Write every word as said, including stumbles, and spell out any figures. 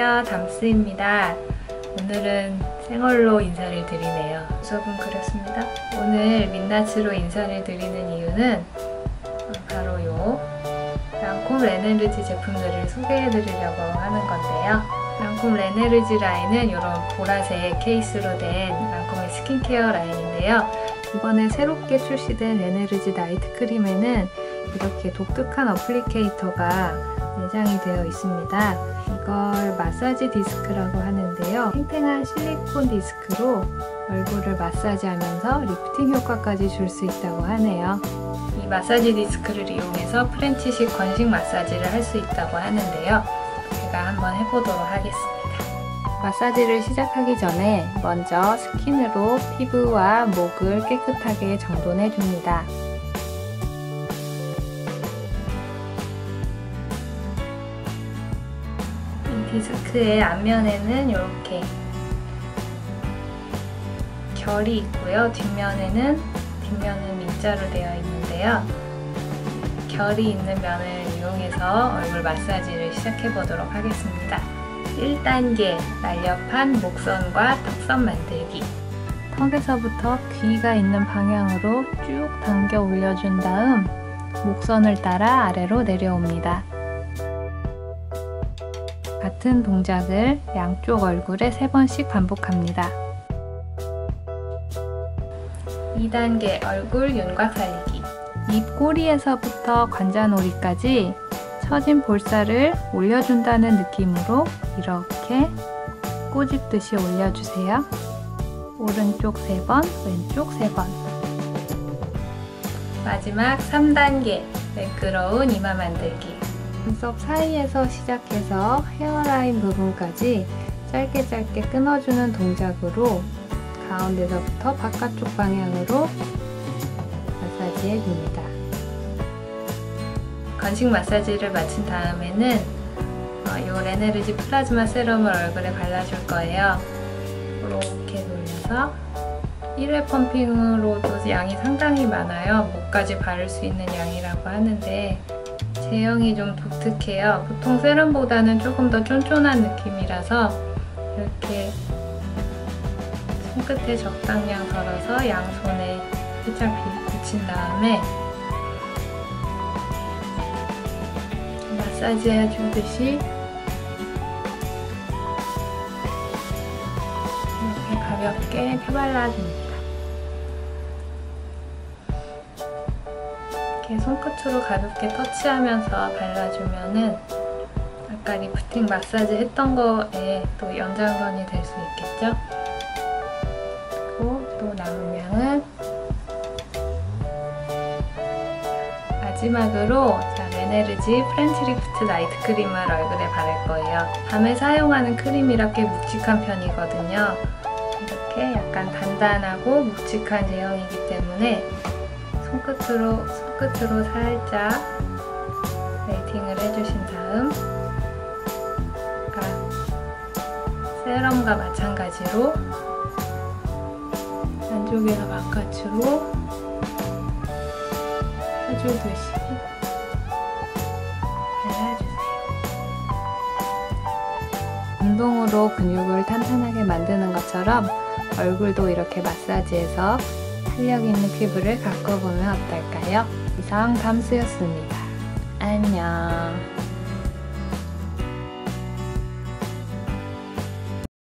안녕하세요, 담스입니다. 오늘은 생얼로 인사를 드리네요. 수업은 그렸습니다. 오늘 민낯으로 인사를 드리는 이유는 바로 요 랑콤 레네르지 제품들을 소개해 드리려고 하는 건데요. 랑콤 레네르지 라인은 이런 보라색 케이스로 된 랑콤의 스킨케어 라인인데요. 이번에 새롭게 출시된 레네르지 나이트 크림에는 이렇게 독특한 어플리케이터가 내장이 되어 있습니다. 이걸 마사지 디스크라고 하는데요. 탱탱한 실리콘 디스크로 얼굴을 마사지하면서 리프팅 효과까지 줄 수 있다고 하네요. 이 마사지 디스크를 이용해서 프렌치식 건식 마사지를 할 수 있다고 하는데요. 제가 한번 해보도록 하겠습니다. 마사지를 시작하기 전에 먼저 스킨으로 피부와 목을 깨끗하게 정돈해 줍니다. 디스크의 앞면에는 이렇게 결이 있고요. 뒷면에는 뒷면은 민자로 되어 있는데요. 결이 있는 면을 이용해서 얼굴 마사지를 시작해 보도록 하겠습니다. 일 단계 날렵한 목선과 턱선 만들기. 턱에서부터 귀가 있는 방향으로 쭉 당겨 올려준 다음 목선을 따라 아래로 내려옵니다. 같은 동작을 양쪽 얼굴에 세 번씩 반복합니다. 이 단계 얼굴 윤곽 살리기. 입 꼬리에서부터 관자놀이까지 처진 볼살을 올려준다는 느낌으로 이렇게 꼬집듯이 올려주세요. 오른쪽 세 번, 왼쪽 세 번. 마지막 삼 단계 매끄러운 이마 만들기. 눈썹 사이에서 시작해서 헤어라인 부분까지 짧게 짧게 끊어주는 동작으로 가운데서부터 바깥쪽 방향으로 마사지해 줍니다. 건식 마사지를 마친 다음에는 이 레네르지 플라즈마 세럼을 얼굴에 발라줄 거예요. 이렇게 돌려서 일 회 펌핑으로도 양이 상당히 많아요. 목까지 바를 수 있는 양이라고 하는데 제형이 좀 독특해요. 보통 세럼보다는 조금 더 쫀쫀한 느낌이라서 이렇게 손끝에 적당량 덜어서 양손에 살짝 붙인 다음에 마사지 해주듯이 이렇게 가볍게 펴발라줍니다. 이렇게 손끝으로 가볍게 터치하면서 발라주면은 아까 리프팅 마사지 했던 거에 또 연장선이 될 수 있겠죠? 그리고 또 남은 양은 마지막으로 자, 레네르지 프렌치 리프트 나이트 크림을 얼굴에 바를 거예요. 밤에 사용하는 크림이라 꽤 묵직한 편이거든요. 이렇게 약간 단단하고 묵직한 제형이기 때문에 손끝으로, 손끝으로 살짝 레이팅을 해주신 다음 아까 세럼과 마찬가지로 안쪽에서 바깥으로 해주듯이 발라주세요. 운동으로 근육을 탄탄하게 만드는 것처럼 얼굴도 이렇게 마사지해서 탄력 있는 피부를 가꿔보면 어떨까요? 이상 담스였습니다. 안녕.